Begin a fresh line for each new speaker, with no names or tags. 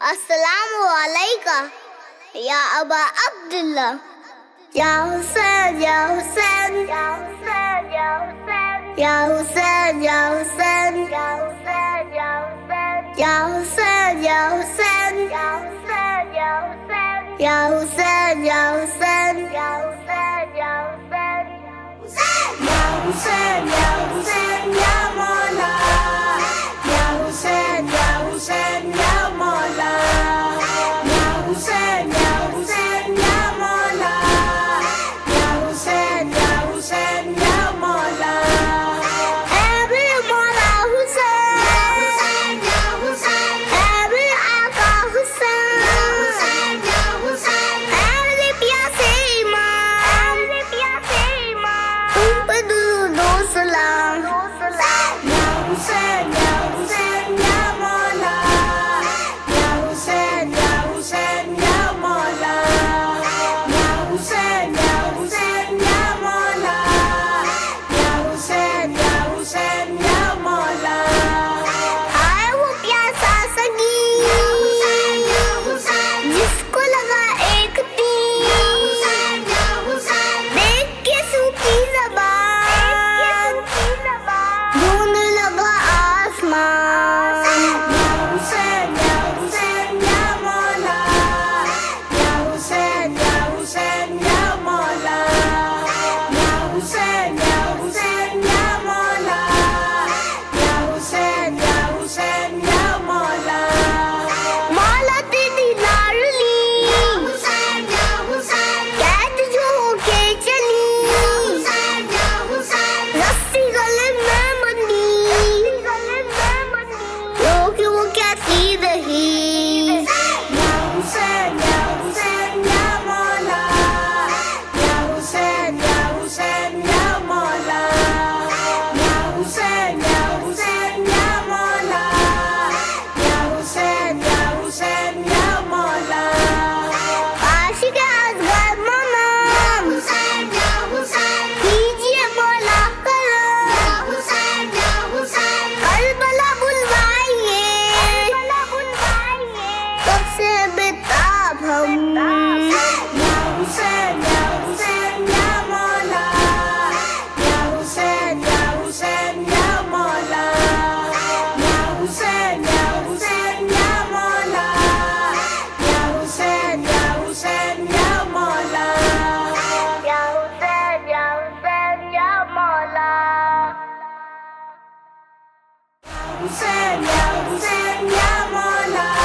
अस्सलामु अलैका या अबा अब्दुल्ला। या हुसैन या हुसैन या हुसैन या हुसैन या हुसैन या हुसैन या हुसैन या हुसैन या हुसैन या हुसैन या हुसैन या हुसैन या हुसैन या हुसैन या हुसैन या हुसैन या हुसैन या मौला। या हुसैन या हुसैन या मौला। या हुसैन या हुसैन या मौला। या हुसैन या हुसैन या मौला। ऐ मेरे मौला हुसैन या हुसैन, ऐ मेरे आका हुसैन या हुसैन, ऐ मेरे प्यासे इमाम, तुम पे दुरूद और सलाम। या हुसैन या हुसैन या मौला। या हुसैन या हुसैन या मौला। या हुसैन या हुसैन या मौला। या हुसैन या हुसैन या मौला। आए वो प्यासा संगीत जिसको लगा एक तीर, देख के सूखी ज़बान ढूंढने लगा आसमान। या हुसैन या हुसैन या मौला। या हुसैन या हुसैन या मौला। या हुसैन या हुसैन या मौला। या हुसैन या हुसैन या मौला। मौला तेरी लाडली कैद जो होके चली, रस्सी गले में बंधी रोके वो कहती रही। या हुसैन या हुसैन या मौला। या हुसैन या हुसैन या मौला। या हुसैन या हुसैन या मौला। या हुसैन या हुसैन या मौला। आशिक असगर मनाम कीजिए मौला करम। करबला बुलवाइए कब से बेताब हम। या हुसैन या हुसैन या मौला। या हुसैन या हुसैन या मौला। या हुसैन या हुसैन या मौला। या हुसैन या हुसैन या मौला। या हुसैन या हुसैन या मौला। हुसैन या हुसैन या मौला।